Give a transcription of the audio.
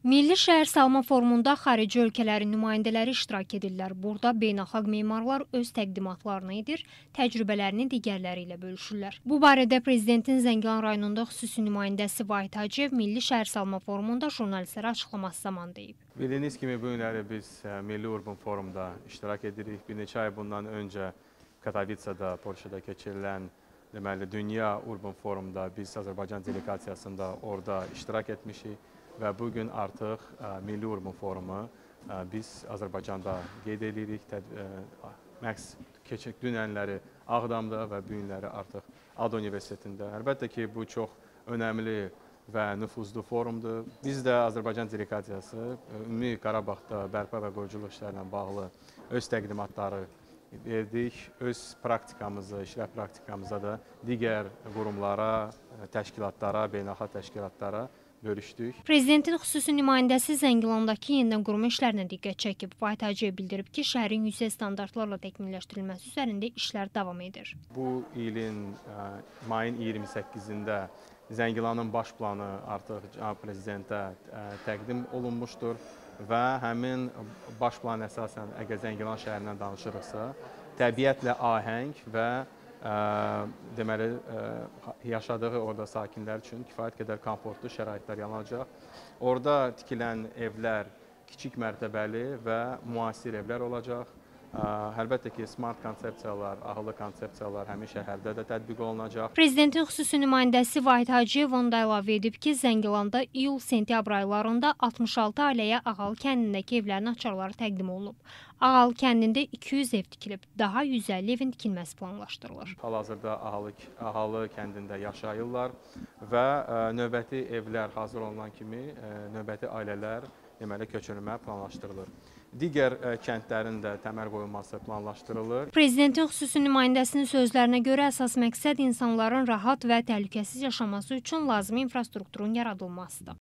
Milli Şəhər Salma Forumunda xarici ölkələrin nümayəndələri iştirak edirlər. Burada beynəlxalq memarlar öz təqdimatlarını edir, təcrübələrini digərləri ilə bölüşürlər. Bu barədə Prezidentin Zəngilan rayonunda xüsusi nümayəndəsi Vahid Hacıyev Milli Şəhər Salma Forumunda jurnalistlərə açıqlaması zamanı deyib. Bildiyiniz kimi bu günləri biz Milli Urban Forumda iştirak edirik. Bir neçə ay bundan öncə Katowicada, Polşada keçirilən Dünya Urban Forumda biz Azərbaycan delegasiyasında orada iştirak etmişik. Və bugün artıq Milli Urban Forumu biz Azərbaycanda qeyd edirik. Məqs dünənləri Ağdamda və bu günləri artıq ADA Universitetində. Əlbəttə ki, bu çox önəmli və nüfuzlu forumdur. Biz də Azərbaycan delegasiyası Ümumi Qarabağda bərpa və quruculuq işlərlə bağlı öz təqdimatları verdik. Öz praktikamızı, işrəf praktikamıza da digər qurumlara, təşkilatlara, beynəlxalq təşkilatlara bölüşdük. Prezidentin xüsusi nümayəndəsi Zəngilandakı yenidən qurma işlərinə diqqət çəkib. Vahid Hacıyev bildirib ki, şəhərin yüksək standartlarla təkmilləşdirilməsi üzərində işlər davam edir. Bu ilin mayın 28-də Zəngilanın baş planı artıq Cənab Prezidentə təqdim olunmuşdur və həmin baş plan əsasən əgər Zəngilan şəhərindən danışırıqsa, təbiətlə ahəng və deməli, yaşadığı orada sakinlər üçün kifayət qədər komfortlu şəraitlər yaranacaq. Orada tikilən evlər kiçik mərtəbəli və müasir evlər olacaq. Əlbəttə ki, smart konsepsiyalar, ağıllı konsepsiyalar həmin şəhərdə də tətbiq olunacaq. Prezidentin xüsusi nümayəndəsi Vahid Hacıyev onu da əlavə edib ki, Zəngilanda iyul-sentyabr aylarında 66 ailəyə Ağalı kəndindəki evlərin açarları təqdim olunub. Ağalı kəndində 200 ev tikilib, daha 150 evin tikilməsi planlaşdırılır. Hal-hazırda Ağalı kəndində yaşayırlar və növbəti evlər hazır olunan kimi növbəti ailələr deməli köçürülmə planlaşdırılır. Digər kəndlərin də təməl qoyulması planlaşdırılır. Prezidentin xüsusi nümayəndəsinin sözlərinə görə əsas məqsəd insanların rahat və təhlükəsiz yaşaması üçün lazımi infrastrukturun yaradılmasıdır.